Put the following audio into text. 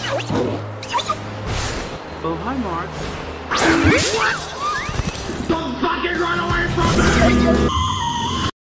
Oh, hi, Mark. What? Don't fucking run away from me!